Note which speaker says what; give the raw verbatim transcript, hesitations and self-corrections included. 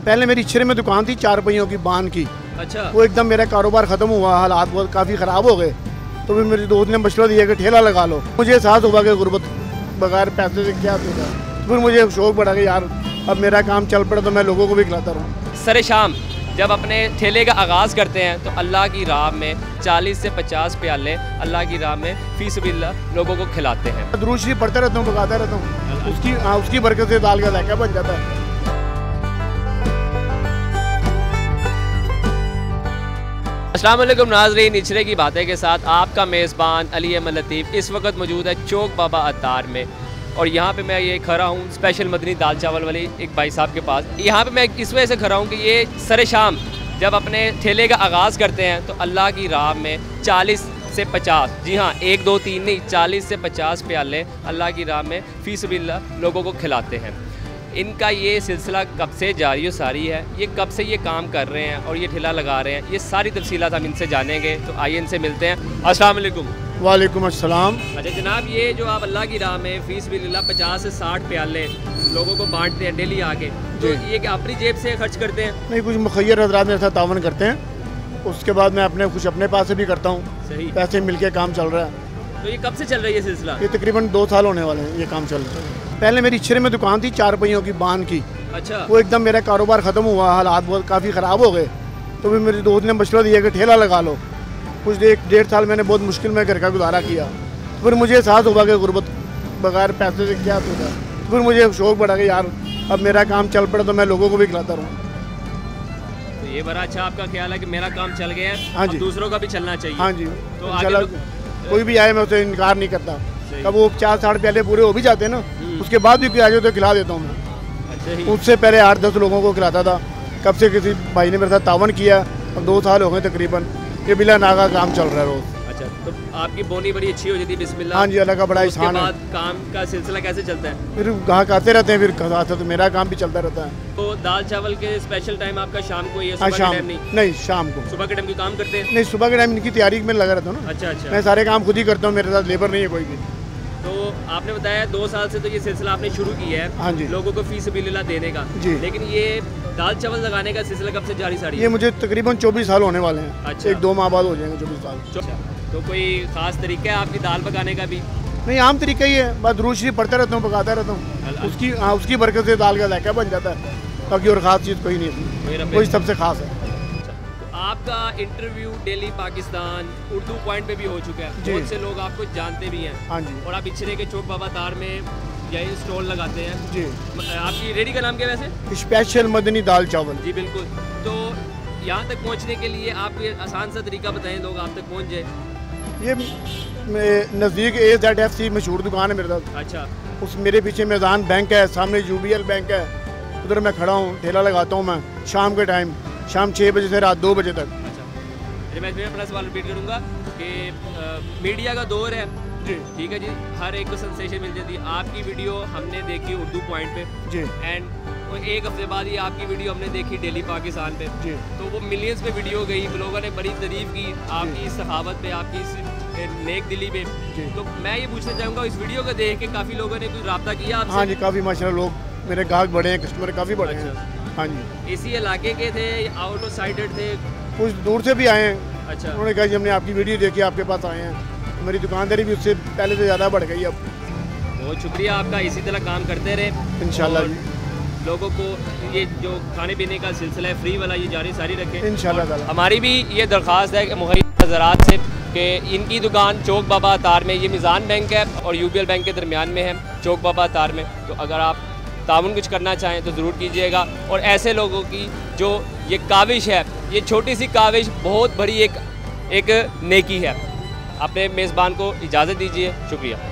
Speaker 1: पहले मेरी छिरे में दुकान थी चार पहियों की बांध की।
Speaker 2: अच्छा।
Speaker 1: वो एकदम मेरा कारोबार ख़त्म हुआ, हालात बहुत काफ़ी ख़राब हो गए। तो फिर मेरे दोस्त ने मशवरा दिया कि ठेला लगा लो। मुझे एहसास हुआ कि गुर्बत बगैर पैसे से क्या होगा। फिर मुझे शौक बढ़ा कि यार अब मेरा काम चल पड़ा तो मैं लोगों को भी खिलाता रहूँ।
Speaker 2: सरे शाम जब अपने ठेले का आगाज़ करते हैं तो अल्लाह की राह में चालीस से पचास प्याले अल्लाह की राह में फी सबिल्लाह लोगों को खिलाते हैं।
Speaker 1: दुरूद शरीफ पढ़ता रहता हूँ, पकाता रहता हूँ, उसकी हाँ उसकी बरकत से दाल का जायका बन जाता है।
Speaker 2: अस्सलाम वालेकुम नाज़रीन, निचरे की बातें के साथ आपका मेज़बान अली अहमद लतीफ़ इस वक्त मौजूद है चौक बाबा अत्तार में। और यहाँ पे मैं ये खड़ा हूँ स्पेशल मदनी दाल चावल वाले एक भाई साहब के पास। यहाँ पे मैं इस वजह से खड़ा हूँ कि ये सरे शाम जब अपने ठेले का आगाज़ करते हैं तो अल्लाह की राह में चालीस से पचास, जी हाँ एक दो तीन नहीं, चालीस से पचास प्याले अल्लाह की राह में फ़ी सबिल्लाह लोगों को खिलाते हैं। इनका ये सिलसिला कब से जारी सारी है, ये कब से ये काम कर रहे हैं और ये ठेला लगा रहे हैं, ये सारी तफसीलात हम इनसे जानेंगे। तो आइए इनसे मिलते हैं। अस्सलाम वालेकुम।
Speaker 1: वालेकुम अस्सलाम।
Speaker 2: अच्छा जनाब, ये जो आप अल्लाह की राह में फ़ी सबिल्लाह पचास से साठ प्याले लोगों को बांटते हैं डेली आके, तो ये क्या अपनी जेब से खर्च करते हैं?
Speaker 1: नहीं, कुछ मुखैर हज़रात मेरे साथ तावन करते हैं, उसके बाद मैं अपने कुछ अपने पास से भी करता हूँ।
Speaker 2: सही,
Speaker 1: पैसे मिल के काम चल रहा है।
Speaker 2: तो ये कब से चल रही है सिलसिला?
Speaker 1: ये तकरीबन दो साल होने वाले हैं ये काम चल रहा है। पहले मेरी छिरे में दुकान थी चार पहियों की बांध की।
Speaker 2: अच्छा।
Speaker 1: वो एकदम मेरा कारोबार ख़त्म हुआ, हालात बहुत काफ़ी ख़राब हो गए। तो फिर मेरे दोस्त ने मशवरा दिया कि ठेला लगा लो। कुछ एक डेढ़ साल मैंने बहुत मुश्किल में घर का गुजारा किया। फिर मुझे एहसास हुआ कि गुर्बत बगैर पैसे से क्या होगा। फिर मुझे शौक बढ़ा कि यार अब मेरा काम चल पड़ा तो मैं लोगों को भी खिलाता रहूँ।
Speaker 2: तो ये बड़ा अच्छा आपका ख्याल है कि मेरा काम चल गया है,
Speaker 1: हाँ जी,
Speaker 2: दूसरों का भी चलना चाहिए।
Speaker 1: हाँ जी,
Speaker 2: तो आगे
Speaker 1: कोई भी आए मैं उसे इनकार नहीं करता। कब वो चार साठ प्याले पूरे हो भी जाते हैं ना, उसके बाद भी आ जाए तो खिला देता हूँ मैं।
Speaker 2: अच्छा।
Speaker 1: उससे पहले आठ दस लोगों को खिलाता था। कब से किसी भाई ने मेरे साथ तावन किया और दो साल हो गए तकरीबन, ये बिला नागा काम चल रहा है रोज़।
Speaker 2: अच्छा, तो आपकी बोनी बड़ी अच्छी हो जाती है बिस्मिल्लाह।
Speaker 1: हाँ जी, अल्लाह का बड़ा एहसान है।
Speaker 2: काम का सिलसिला कैसे चलता है?
Speaker 1: फिर ग्राहक आते रहते हैं, फिर खाते तो मेरा काम भी चलता रहता है।
Speaker 2: तो दाल चावल के स्पेशल टाइम आपका शाम को ये?
Speaker 1: हाँ शाम
Speaker 2: नहीं,
Speaker 1: नहीं शाम को।
Speaker 2: सुबह के टाइम की काम करते हैं?
Speaker 1: नहीं, सुबह के टाइम इनकी तैयारी में लगा रहता हूँ ना।
Speaker 2: अच्छा अच्छा।
Speaker 1: मैं सारे काम खुद ही करता हूँ, मेरे साथ लेबर नहीं है कोई भी।
Speaker 2: तो आपने बताया दो साल से तो ये सिलसिला आपने शुरू किया है। हाँ जी। लोगों को फी सबिल्लाह देने का जी। लेकिन ये दाल चावल लगाने का सिलसिला कब से जारी सारी है?
Speaker 1: ये मुझे तकरीबन चौबीस साल होने वाले हैं।
Speaker 2: अच्छा।
Speaker 1: एक दो माह बाद हो जाएंगे चौबीस साल।
Speaker 2: अच्छा। तो कोई ख़ास तरीका है आपकी दाल पकाने का भी?
Speaker 1: नहीं, आम तरीका ही है, बस दुरूद शरीफ पढ़ता रहता हूँ, पकाता रहता हूँ, उसकी हाँ उसकी बरकत से दाल का जायका बन जाता है। बाकी और ख़ास चीज़ कोई नहीं, कोई सबसे ख़ास है।
Speaker 2: आपका interview daily Pakistan Urdu point पे भी हो चुका है, बहुत से लोग आपको जानते भी हैं। हाँ जी। और आप इचरे के चौक बाबा तार में यही स्टॉल लगाते हैं जी। आपकी रेडी का नाम क्या वैसे? स्पेशल मदनी दाल चावल। जी बिल्कुल। तो यहाँ तक पहुँचने के लिए आप ये आसान सा तरीका बताएं, लोग आप तक पहुँच जाए।
Speaker 1: ये नज़दीक ए जेड एफ सी मशहूर दुकान है मेरे साथ। अच्छा। उस मेरे पीछे मैदान बैंक है, सामने यू बी एल बैंक है, उधर मैं खड़ा हूँ, ठेला लगाता हूँ मैं शाम के टाइम, शाम छः बजे से रात दो बजे तक। अच्छा। मैं फिर अपना सवाल रिपीट करूँगा कि मीडिया का दौर है जी, ठीक है जी, हर एक को सेंसेशन मिल जाती है। आपकी वीडियो हमने देखी उर्दू पॉइंट पे जी, एंड एक हफ्ते बाद ही आपकी वीडियो हमने देखी डेली पाकिस्तान पे जी। तो वो मिलियंस पे वीडियो गई, लोगों ने बड़ी तारीफ की आपकी इस सखावत पे, आपकी इस नेक दिली पे। तो मैं ये पूछना चाहूँगा, इस वीडियो को देख के काफ़ी लोगों ने कुछ रब्ता किया आपसे? हाँ जी, काफ़ी माशाल्लाह लोग मेरे ग्राहक बढ़े हैं, कस्टमर काफ़ी बढ़े हैं। हाँ जी। इसी इलाके के थे, आउट ऑफ साइडेड थे? कुछ दूर से भी आए हैं। अच्छा। उन्होंने कहा जी हमने आपकी वीडियो देखी, आपके पास आए हैं, मेरी दुकानदारी भी उससे पहले से ज़्यादा बढ़ गई अब। बहुत शुक्रिया आपका, इसी तरह काम करते रहे इंशाल्लाह जी। लोगों को ये जो खाने पीने का सिलसिला है फ्री वाला, ये जारी सारी रखें इंशाल्लाह। हमारी भी ये दरख्वास्त है कि मुहैया हज़रात से कि इनकी दुकान चौक बाबा तार में, ये मिज़ान बैंक है और यू बी एल बैंक के दरमियान में है चौक बाबा तार में। तो अगर आप ताउन कुछ करना चाहें तो ज़रूर कीजिएगा। और ऐसे लोगों की जो ये काविश है, ये छोटी सी काविश बहुत बड़ी एक एक नेकी है। अपने मेज़बान को इजाज़त दीजिए, शुक्रिया।